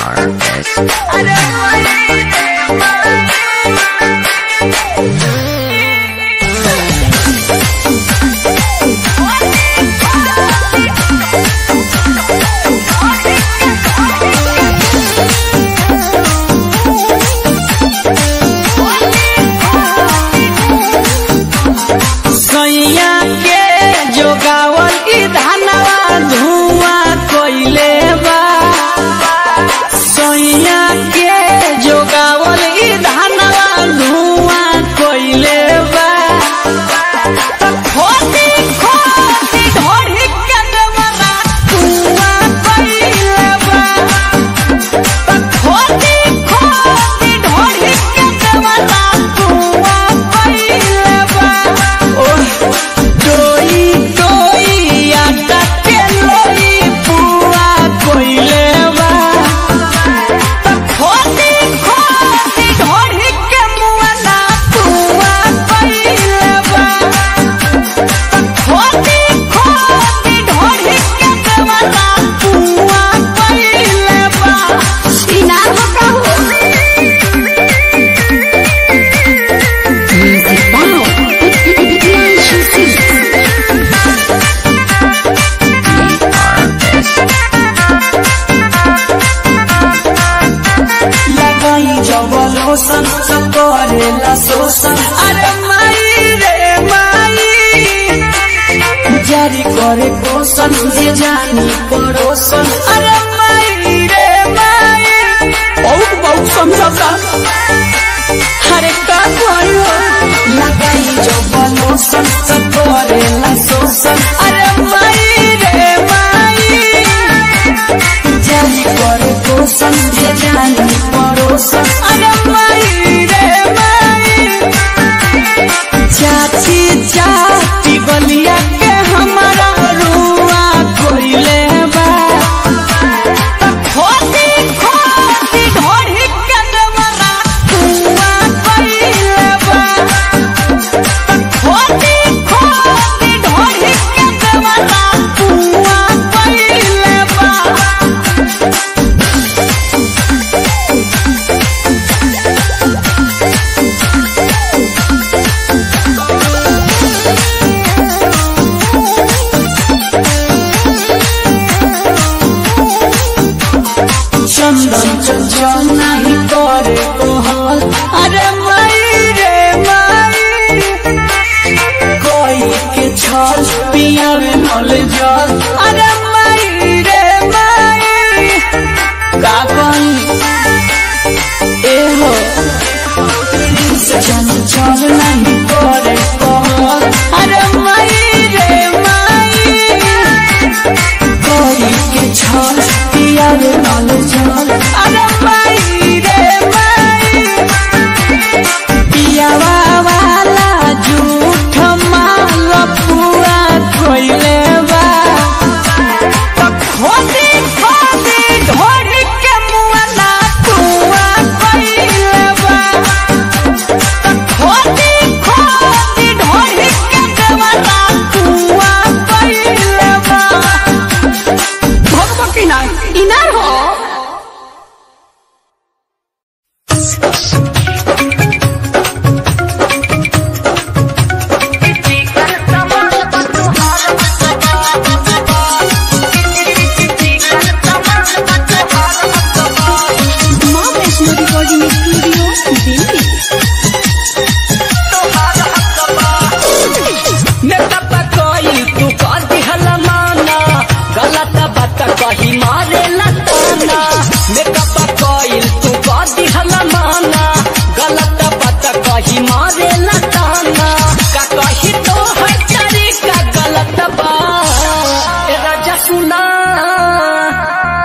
शोषण करेला शोषण। अरे माई रे माई जारी करे पोषण जे जानी पड़ोसन। अरे माई रे माई बहुत बहुत समझौता। अरे का करो लगाई जो बनोसन करेला शोषण। अरे माई रे माई जारी करे पोषण जे जानी पड़ोसन। अरे माई रे माई चाची चाची बलिया के हमारा रुआ कोइले बा। खोदी खोदी ढोढ़ी के देवरा रुआ कोइले बा। खोदी खोदी ढोढ़ी के देवरा रुआ कोइले बा। चंदन चंचल नहीं करे कोहल। अरे माई रे माई कोई के छल पिया में नल जल। अरे माई रे माई का कही ए हो चंचल नहीं करे कोहल। अरे माई रे माई कोई के छल पिया में नल जल। अरे माई रे माई पियावा वाला झूठ माल पूरा खोइले बा। खोदी खोदी ढोढ़ी के मुआना कुआ खोइले बा। खोदी खोदी ढोढ़ी के देवरा कुआ खोइले बा। भगवती ना इनार हो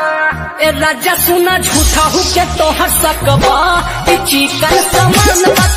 राजा सुना झूठा हूँ के तोहर सकबा चिकन सामान